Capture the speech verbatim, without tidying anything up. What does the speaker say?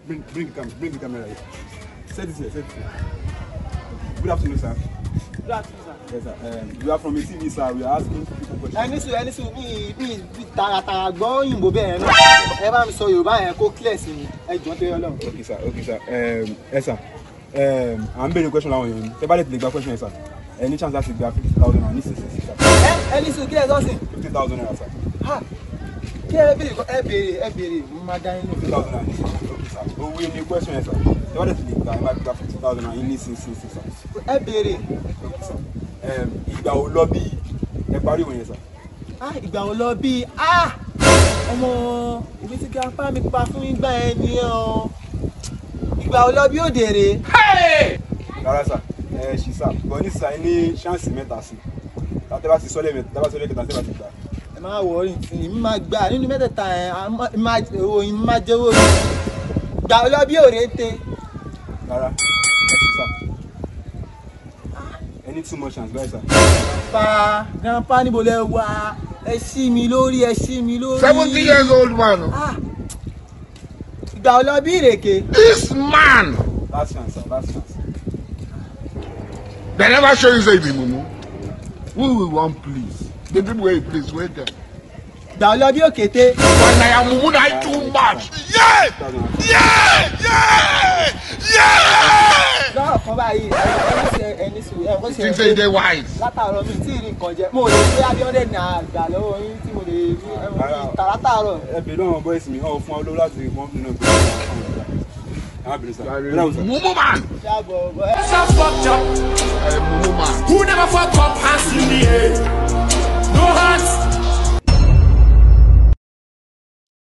bring, bring the camera, bring the camera here. Set it here, set it here. Good afternoon, sir. Good afternoon, sir. Yes, sir. Um, we are from a T V, sir. We are asking people questions. Ẹni sùn, ẹni sùn, mi mi tààràtàrà gbọ́ òyìnbó bẹ́ẹ̀ náà. Ẹ bá mi sọ Yorùbá yẹn kó clear sí mi. Ẹ jọ̀ọ́ tó yọ lọ́hùn. Okay, sir. Okay, sir. Um, yes, sir. Um, I'm being a question now. If I let the question, yes, sir. Any chance that you get fifty thousand naira? This is sir. Ẹni sùn kí ẹ sọ́sìn. Fifty thousand naira, sir. Ha! Kí ẹ béèrè ẹ béèrè ẹ béèrè mo máa dá yín lò. Fifty thousand naira. Okay, sir. Oh, we need question, yes, sir. If I let the guy, I get fifty thousand naira. In this instance, sir. Ẹ béèrè. Okay, sir. Um, ìgbà wo lọ bí ẹ parí ìwọ̀n yẹn, sir? Ah, ìgbà wo lọ bí ah ọmọ ibi tí grandpa mi pa fún ìgbà yẹn ni ọ. Ìgbà wo lọ bí òdèrè. Rárá, sir. Ẹ ṣì sá. Bọ̀ ní sà ní ṣáǹsì mẹ́ta sí. Tàtẹ́ bá ti sọ́lẹ̀ mẹ́ta, tàbá sọ́lẹ̀ kẹta, tàbá ti gbà. Ẹ máa wọ̀ ọ́rìn tí mi máa gbà nínú mẹ́tẹ̀ẹ̀ta yẹn máa òyìn máa jẹ́ owó mi. Ìgbà wo lọ bí òrèǹtè. Rárá, ẹ ṣì sá. Any too much chance, guys, sir. Pa grandpa níbo lẹ wà ẹ ṣí mi lórí ẹ ṣí mi lórí. seventy years old man. Ah, ìgbà wo lọ bí ìrèké. This man. Last chance, sir. Last chance. They never show you say the mumu. Who will want please? The people where you please wait there. Ìgbà wo lọ bí òkété. When I am mumu, I too much. Yeah! Yeah! Yeah! Yeah! Lọ́rọ̀ kan báyìí ẹni ṣe ẹni sùn ẹ kó ṣe. Think say they wise. Látàárọ̀ mi tí ì rí nǹkan jẹ mo lè gbé abíọ́dẹ̀ ní àgbà lọ́wọ́ yín tí mo lè rí ẹ̀rọ tààràtàárọ̀. Ẹ bèrè lọ́wọ́ bọ́ìsì mi, ọ̀ fún ọ lówó láti wọ́n nínú ìgbésẹ̀. Mumu man. Ṣáàbọ̀ ẹ. Fucked up. Mumu man. Who never fuck up hands in the air?